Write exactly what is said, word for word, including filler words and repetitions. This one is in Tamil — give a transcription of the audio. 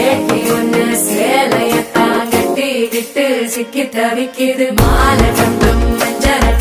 வேட்டி ஒண்ணு சேலையத்தான் கட்டிக்கிட்டு சிக்கி தவிக்குது மாலை கண்டும் மஞ்சள்